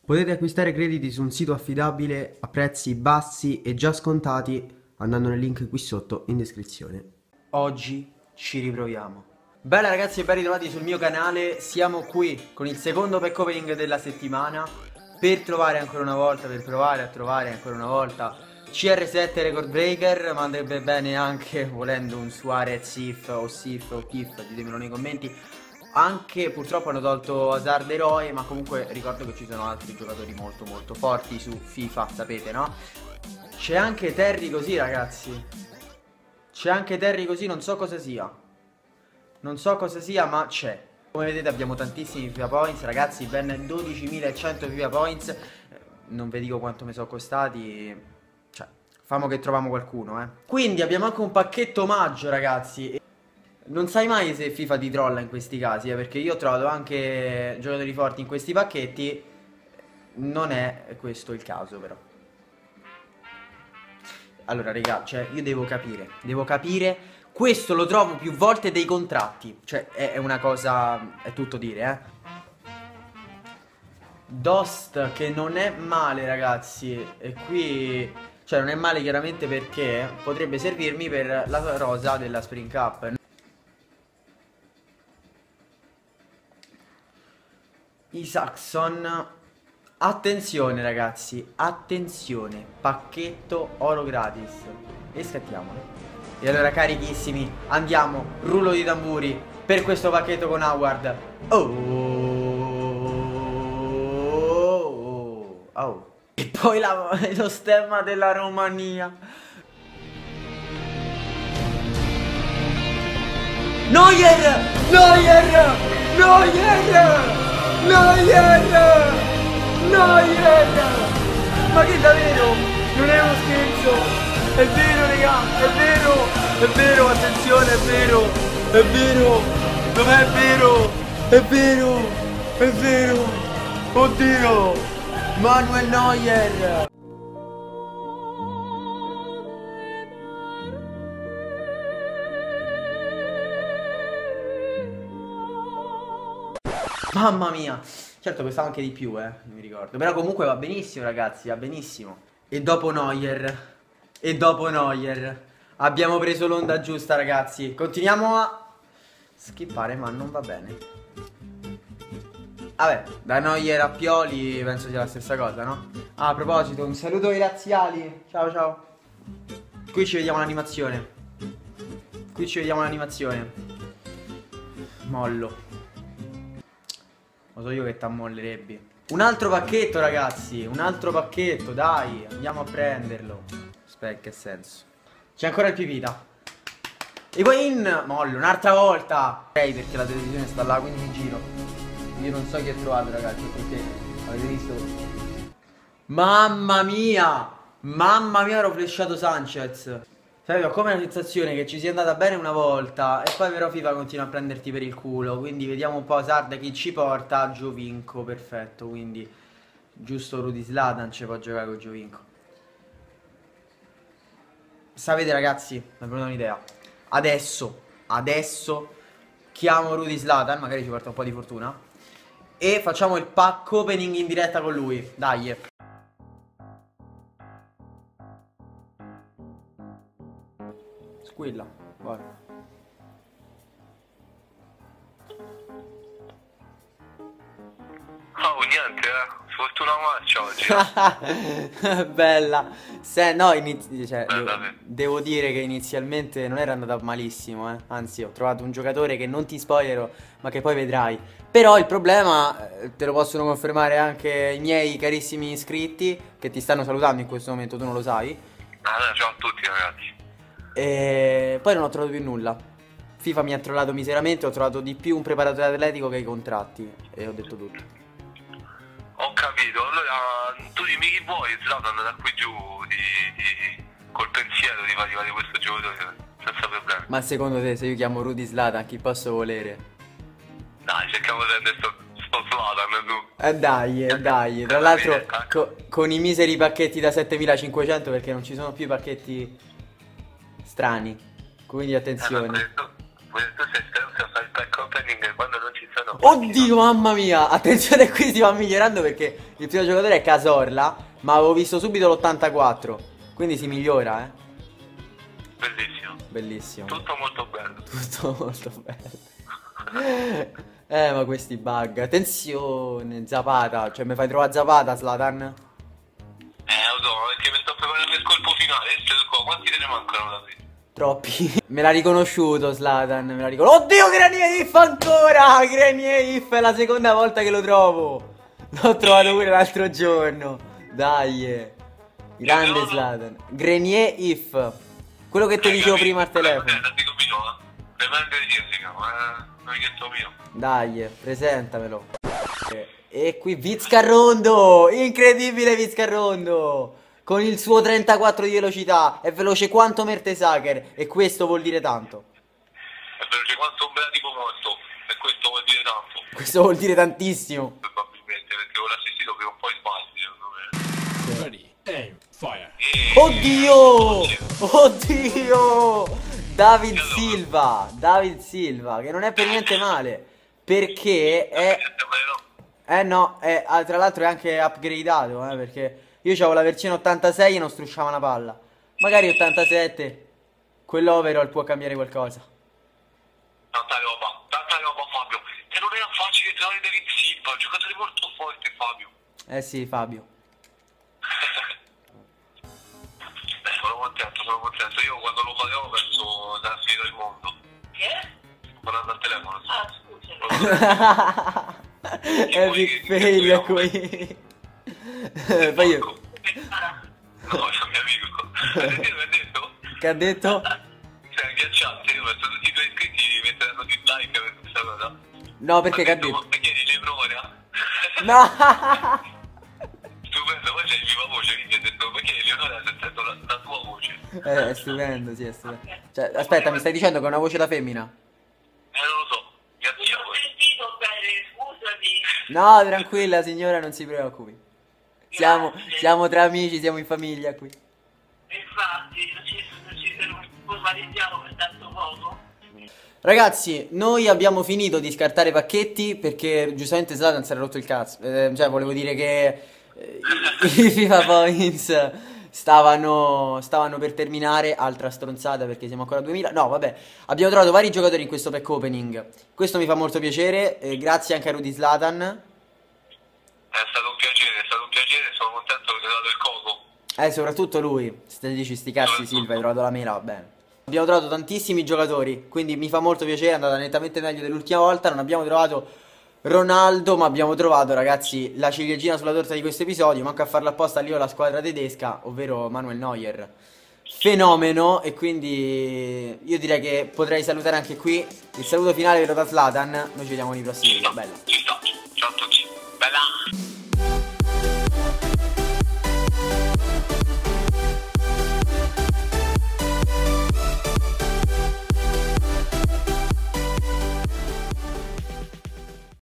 Potete acquistare crediti su un sito affidabile a prezzi bassi e già scontati andando nel link qui sotto in descrizione. Oggi ci riproviamo. Bella ragazzi e ben ritrovati sul mio canale. Siamo qui con il secondo pack opening della settimana per trovare ancora una volta, per provare a trovare ancora una volta CR7 Record Breaker, ma andrebbe bene anche volendo un Suarez Sif o Sif o Kif, ditemelo nei commenti. Anche purtroppo hanno tolto Hazard Eroe, ma comunque ricordo che ci sono altri giocatori molto forti su FIFA, sapete, no? C'è anche Terry così ragazzi. C'è anche Terry così, non so cosa sia. Non so cosa sia, ma c'è. Come vedete abbiamo tantissimi FIFA Points, ragazzi, ben 12.100 FIFA Points. Non vi dico quanto mi sono costati. Cioè, famo che troviamo qualcuno, Quindi abbiamo anche un pacchetto omaggio, ragazzi. Non sai mai se FIFA ti trolla in questi casi, perché io ho trovato anche giocatori forti in questi pacchetti. Non è questo il caso, però. Allora, raga, cioè, io devo capire. Questo lo trovo più volte dei contratti. Cioè, è una cosa, è tutto dire, Dost, che non è male, ragazzi. E qui, cioè, non è male chiaramente perché potrebbe servirmi per la rosa della Spring Cup. Isaacson. Attenzione ragazzi, attenzione. Pacchetto oro gratis. E scattiamolo. E allora carichissimi, andiamo, rullo di tamburi per questo pacchetto con Howard. Oh. E poi lo stemma della Romania. Neuer! Ma che davvero? Non è uno scherzo! È vero raga, è vero, attenzione, è vero! Dov'è è vero! Oddio! Manuel Neuer! Mamma mia! Certo costava anche di più, non mi ricordo. Però comunque va benissimo ragazzi, va benissimo. E dopo Neuer abbiamo preso l'onda giusta ragazzi. Continuiamo a skippare, ma non va bene. Vabbè, da Neuer a Pioli penso sia la stessa cosa, no? Ah, a proposito, un saluto ai razziali. Ciao. Qui ci vediamo l'animazione. Mollo. Lo so io che t'ammollerebbe. Un altro pacchetto ragazzi. Dai, andiamo a prenderlo. Aspetta, che senso? C'è ancora il Pipita. Higuain. Mollo, un'altra volta. Ok, perché la televisione sta là, quindi mi giro. Io non so chi è trovato ragazzi, perché avete visto? Mamma mia, ero flashato Sanchez. Sai, ho come la sensazione che ci sia andata bene una volta e poi però FIFA continua a prenderti per il culo. Quindi vediamo un po' Hazard chi ci porta. Giovinco, perfetto. Quindi giusto Rudy Zlatan ci può giocare con Giovinco. Sapete ragazzi, mi è venuta un'idea. Adesso chiamo Rudy Zlatan, magari ci porta un po' di fortuna, e facciamo il pack opening in diretta con lui. Dai. Squilla, guarda. Oh, niente, sfortuna marcia oggi. Bella. No, cioè, Bella, devo dire che inizialmente non era andata malissimo, Anzi, ho trovato un giocatore che non ti spoilerò, ma che poi vedrai. Però il problema, te lo possono confermare anche i miei carissimi iscritti, che ti stanno salutando in questo momento, tu non lo sai. Ciao a tutti ragazzi. E poi non ho trovato più nulla. FIFA mi ha trollato miseramente, ho trovato di più un preparatore atletico che i contratti. E ho detto tutto. Ho capito, allora tu dimmi chi vuoi, Zlatan da qui giù col pensiero di fare di questo giocatore senza problemi. Ma secondo te se io chiamo Rudy Zlatan chi posso volere? Dai, cerchiamo di prendere sto Zlatan tu. Dai. Tra l'altro con i miseri pacchetti da 7500, perché non ci sono più pacchetti strani. Quindi attenzione. Tu sei stronzo a fare il pack opening quando non ci sono. Oddio, mamma mia. Attenzione, qui si va migliorando perché il primo giocatore è Casorla, ma avevo visto subito l'84. Quindi si migliora, eh. Bellissimo. Bellissimo. Tutto molto bello. Tutto molto bello. Ma questi bug. Attenzione, Zapata. Cioè, mi fai trovare Zapata, Zlatan? Lo so, perché mi sto preparando per il colpo finale. Quanti te ne mancano da qui? Troppi. Me l'ha riconosciuto Zlatan. Me l'ha riconosciuto. Oddio, Granier If ancora. Granier If è la seconda volta che lo trovo. L'ho trovato pure l'altro giorno. Dai. Grande Zlatan. Granier If. Quello che ti dicevo prima al telefono. Dai, presentamelo. E qui Vizcarrondo. Incredibile Vizcarrondo. Con il suo 34 di velocità. È veloce quanto Mertesacker. E questo vuol dire tanto. È veloce quanto un bradipo morto. E questo vuol dire tanto. Questo vuol dire tantissimo. Probabilmente, perché con l'assistito prima o poi sbagli, secondo me. Ready, aim, fire. Oddio! Oddio! David Silva. David Silva. Che non è per niente male. Perché è... no, tra l'altro è anche upgradato, perché io c'avevo la versione 86 e non strusciava una palla. Magari 87, quell'overall può cambiare qualcosa. Tanta roba Fabio. E non era facile trovare David Silva, un giocatore molto forte Fabio. Eh sì, Fabio. Sono contento. Io quando lo farò penso sarà finito il mondo. Che? Guardando al telefono. Ah, scusa. Epic fail qui. Poi io. No, c'è un mio amico. Che mi ha detto? Che ha detto? Sei agghiacciante, io penso tutti i tuoi iscritti metteranno dislike per questa cosa. No, perché che ha detto? Ma chiedi l'Eurora? No! Stupendo, poi c'è il viva voce, quindi ha detto perché Leonora sentendo la tua voce. È stupendo, sì, è stupendo. Cioè, aspetta, mi stai dicendo che è una voce da femmina? Non lo so, mia zia poi. Sentito bene, scusami. No, tranquilla signora, non si preoccupi. Siamo tra amici, siamo in famiglia qui. Infatti, non ci formalizziamo per tanto poco. Ragazzi, noi abbiamo finito di scartare pacchetti perché giustamente Zlatan si era rotto il cazzo. Cioè, volevo dire che i FIFA Points stavano per terminare. Altra stronzata perché siamo ancora a 2000. No, vabbè, abbiamo trovato vari giocatori in questo pack opening. Questo mi fa molto piacere. Grazie anche a Rudy Zlatan. È stato un piacere, sono contento che hai dato il coco. Soprattutto lui. Se te dici sti cazzi Silva, hai trovato la mela, va bene. Abbiamo trovato tantissimi giocatori, quindi mi fa molto piacere, è andata nettamente meglio dell'ultima volta. Non abbiamo trovato Ronaldo, ma abbiamo trovato, ragazzi, la ciliegina sulla torta di questo episodio. Manco a farlo apposta lì la squadra tedesca, ovvero Manuel Neuer. Fenomeno, e quindi io direi che potrei salutare anche qui. Il saluto finale ve lo da Zlatan. Noi ci vediamo nei prossimi video, bella. Ci sta, ciao a tutti. Bella.